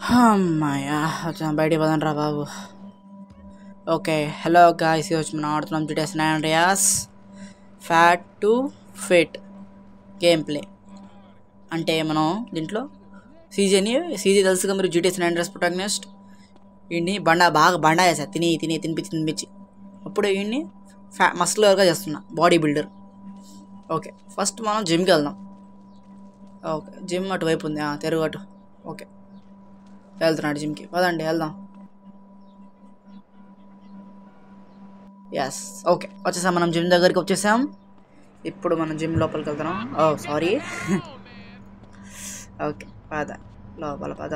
అమ్మయ్యా వచ్చాం బయటికి పదండి రా బాబు. ఓకే హలో గాయ్స్, ఈరోజు మనం ఆడుతున్నాం GTA San Andreas fat to fit game play. అంటే మనం దీంట్లో సీజీ తెలుసుగా మీరు, GTA San Andreas ప్రొటాగనిస్ట్. వీడిని బాగా బండా చేశా, తినిపించి అప్పుడు వీడిని మస్కులర్గా చేస్తున్నా, బాడీ బిల్డర్. ఓకే ఫస్ట్ మనం జిమ్కి వెళ్దాం. ఓకే జిమ్ అటువైపు ఉంది, తెరుగు అటు. ఓకే వెళ్తున్నాడు జిమ్కి, పదండి వెళ్దాం. ఎస్ ఓకే వచ్చేసాం, మనం జిమ్ దగ్గరికి వచ్చేసాం. ఇప్పుడు మనం జిమ్ లోపలికి వెళ్తున్నాం. ఓ సారీ. ఓకే పద లోపల పద.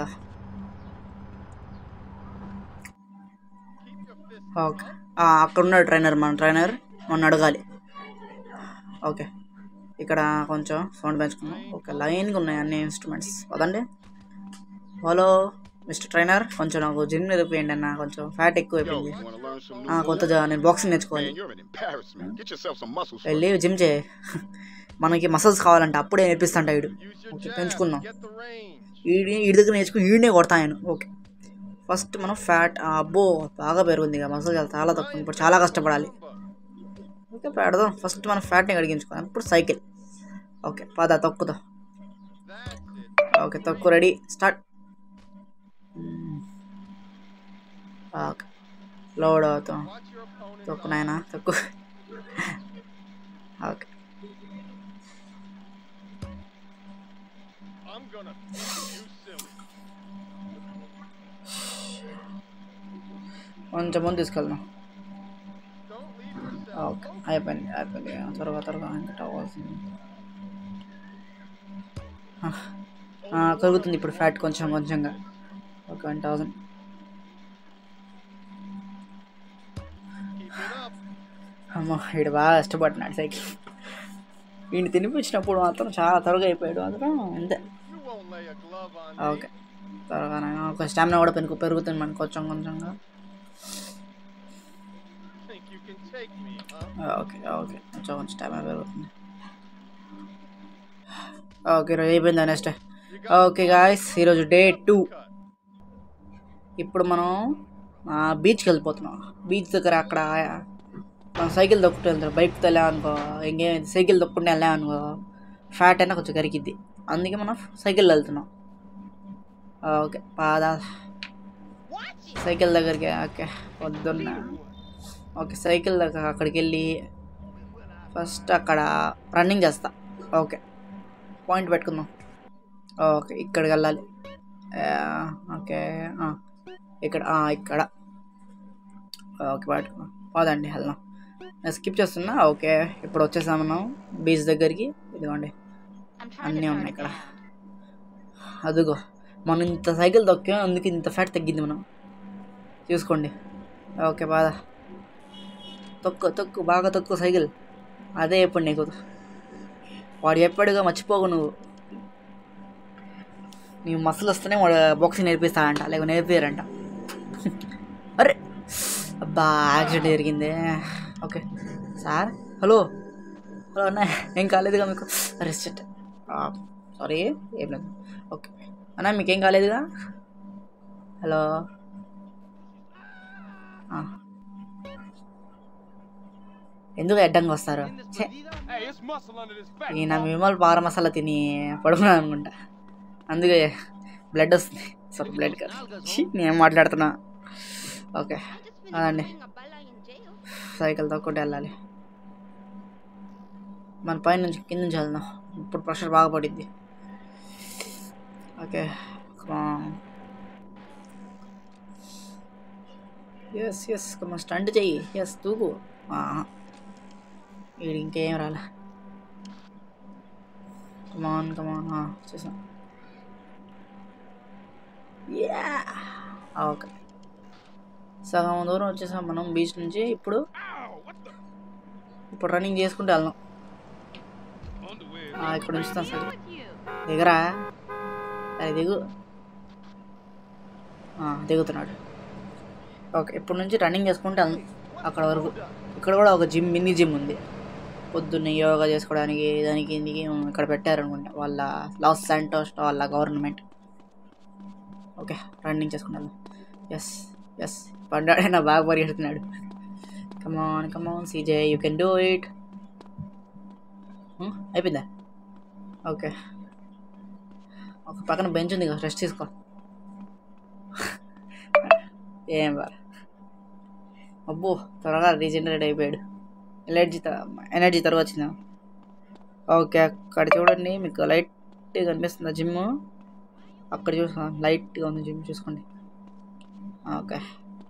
ఓకే అక్కడ ఉన్నాడు ట్రైనర్, మన ట్రైనర్ మొన్న అడగాలి. ఓకే ఇక్కడ కొంచెం సౌండ్ పెంచుకున్నాం. ఓకే లైన్గా ఉన్నాయి అన్ని ఇన్స్ట్రుమెంట్స్, పదండి. హలో మిస్టర్ ట్రైనర్, కొంచెం నాకు జిమ్ ఎదిగిపోయింది అన్న, కొంచెం ఫ్యాట్ ఎక్కువ అయిపోయింది. కొత్తగా నేను బాక్సింగ్ నేర్చుకోవాలి. వెళ్ళి జిమ్ చేయి, మనకి మసల్స్ కావాలంటే అప్పుడే నేర్పిస్తాంట వీడు. ఓకే పెంచుకుందాం, వీడి దగ్గర నేర్చుకుని వీడినే కొడతాను. ఓకే ఫస్ట్ మనం ఫ్యాట్, అబ్బో బాగా పెరుగుంది ఇక, మసల్ చాలా తక్కువ, ఇప్పుడు చాలా కష్టపడాలి. ఓకే పెడదాం, ఫస్ట్ మనం ఫ్యాట్ని కడిగించుకోవాలి. ఇప్పుడు సైకిల్. ఓకే పద తొక్కుదా. ఓకే తొక్కు, రెడీ స్టార్ట్. ఓకే లోడ్ అవుతాం, తొక్కు నాయనా తొక్కు. ఓకే కొంచెం ముందు తీసుకెళ్దాం. ఓకే అయిపోయింది త్వరగా ఇంకా అవ్వాల్సింది. కలుగుతుంది ఇప్పుడు ఫ్యాట్ కొంచెంగా. ఓకే 1000. అమ్మో వీడు బాగా కష్టపడుతున్నాడు సైకిల్. వీడిని తినిపించినప్పుడు మాత్రం చాలా త్వరగా అయిపోయాడు మాత్రం అంతే. ఓకే త్వరగా ఒక స్టామినా కూడా పెరుగుతుంది మనకు కొంచెంగా. ఓకే కొంచెం స్టామినా పెరుగుతుంది. ఓకే ఈరోజు అయిపోయిందా నెక్స్ట్. ఓకే గాయస్ ఈరోజు డే 2. ఇప్పుడు మనం బీచ్కి వెళ్ళిపోతున్నాం. బీచ్ దగ్గర అక్కడ మనం సైకిల్ తొక్కుంటూ వెళ్తాం. బైక్తో వెళ్ళామనుకో ఇంకేమైంది, సైకిల్ తొక్కుంటూ వెళ్ళామనుకో ఫ్యాట్ అయినా కొంచెం కరిగిద్ది, అందుకే మనం సైకిల్ వెళ్తున్నాం. ఓకే సైకిల్ దగ్గరికి. ఓకే పొద్దున్న ఓకే సైకిల్ దగ్గర అక్కడికి వెళ్ళి ఫస్ట్ అక్కడ రన్నింగ్ చేస్తా. ఓకే పాయింట్ పెట్టుకుందాం. ఓకే ఇక్కడికి వెళ్ళాలి. ఓకే ఇక్కడ ఓకే పట్టుకున్నాం, పోదండి వెళ్దాం. నేను స్కిప్ చేస్తున్నా. ఓకే ఇప్పుడు వచ్చేసాం మనం బీచ్ దగ్గరికి. ఇదిగోండి అన్నీ ఉన్నాయి ఇక్కడ, అదిగో మనం ఇంత సైకిల్ తొక్కాం, అందుకే ఇంత ఫ్యాట్ తగ్గింది మనం, చూసుకోండి. ఓకే బాధ తొక్కు బాగా తొక్కు సైకిల్. అదే ఇప్పుడు నీకు వాడు చెప్పాడుగా, మర్చిపోకు నువ్వు. నీ మసలు వస్తేనే వాడు బాక్సింగ్ నేర్పిస్తాడంట, లేక నేర్పియారంట. అరే అబ్బా యాక్సిడెంట్ జరిగింది. ఓకే సార్, హలో అన్న ఏం కాలేదుగా మీకు? అరే సెట్, సారీ ఏం లేదు. ఓకే అన్న మీకేం కాలేదుగా? హలో ఎందుకు అడ్డంగా వస్తారు? ఈయన మిమ్మల్ని పార మసాలా తిని పడుకున్నాను అనుకుంటా, అందుకే బ్లడ్ వస్తుంది. సారీ బ్లడ్ కాదు, నేను మాట్లాడుతున్నా. ఓకే అదండి సైకిల్ తొక్కుంటే వెళ్ళాలి. మన పైన నుంచి కింద నుంచి వెళ్దాం, ఇప్పుడు ప్రెషర్ బాగా పడిద్ది. ఓకే ఎస్ స్టంట్ చెయ్యి. ఎస్ తూకు. వీడు ఇంకేం రాలే. కమాన్ చూసాం. ఓకే సగం దూరం వచ్చేసాం మనం బీచ్ నుంచి. ఇప్పుడు రన్నింగ్ చేసుకుంటూ వెళ్దాం. ఇక్కడ ఉంచుతాం సార్, దిగరా. అది దిగుతున్నాడు. ఓకే ఇప్పుడు నుంచి రన్నింగ్ చేసుకుంటూ వెళ్దాం అక్కడ వరకు. ఇక్కడ కూడా ఒక మినీ జిమ్ ఉంది, పొద్దున్నే యోగా చేసుకోవడానికి దానికి ఇందుకు ఇక్కడ పెట్టారనుకుంటా వాళ్ళ లాస్ శాంటోస్ వాళ్ళ గవర్నమెంట్. ఓకే రన్నింగ్ చేసుకున్నాను. ఎస్ ఎస్ పడ్డాడైనా బాగా పరిగెడుతున్నాడు. Come on CJ you can do it. అయిపోయిందా? ఓకే ఒక పక్కన బెంచ్ ఉంది కదా, రెస్ట్ తీసుకో. ఏం బా అబ్బో త్వరగా రీజనరేట్ అయిపోయాడు. ఎనర్జీ ఎనర్జీ తర్వాత వచ్చిందా? ఓకే అక్కడ చూడండి, మీకు లైట్గా కనిపిస్తుందా జిమ్? అక్కడ చూసుకో, లైట్గా ఉంది జిమ్, చూసుకోండి. ఓకే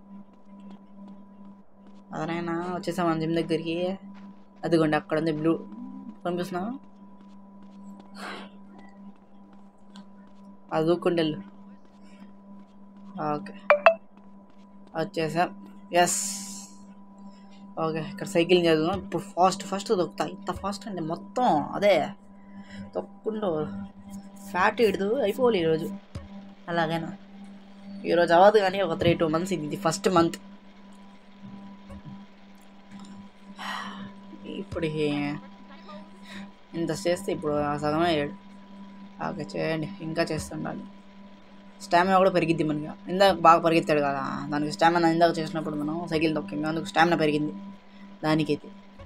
అదనైనా వచ్చేసాం మన జిమ్ దగ్గరికి. అదిగోండి అక్కడ ఉంది బ్లూ కనిపిస్తున్నా, అది దూక్కుంటే వెళ్ళు. ఓకే వచ్చేసాం. ఎస్ ఓకే ఇక్కడ సైకిల్ చదువుదాం. ఇప్పుడు ఫాస్ట్ దొక్కుతా. ఇంత ఫాస్ట్ అంటే మొత్తం అదే తొక్కుంటూ ఫ్యాట్ ఇడదు అయిపోవాలి ఈరోజు. అలాగైనా ఈరోజు అవ్వదు కానీ ఒక 3-2 months ఇది ఫస్ట్ మంత్. ఇప్పుడు ఇంత చేస్తే ఇప్పుడు సగమే అయ్యాడు. ఓకే చేయండి, ఇంకా చేస్తుండాలి. స్టామినా కూడా పెరిగిద్ది మనకి. ఇందాక బాగా పరిగెత్తాడు కదా, దానికి స్టామినా ఇందాక చేసినప్పుడు మనం సైకిల్ తొక్కింది, అందుకు స్టామినా పెరిగింది దానికైతే.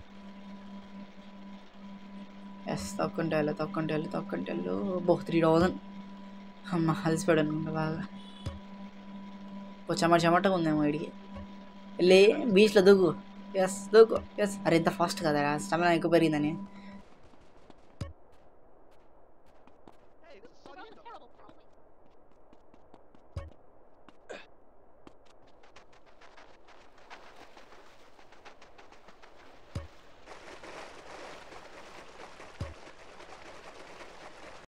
ఎస్ తొక్కుంటే వెళ్ళు. బో 3000. అమ్మ అలసిపోయాడు అనుకుంటా బాగా. చెమటగా ఉందేమో వీడికి. వెళ్ళి బీచ్లో దూకు. దూకు. అరే ఇంత ఫాస్ట్ కదా, స్టామినా ఎక్కువ పెరిగిందని.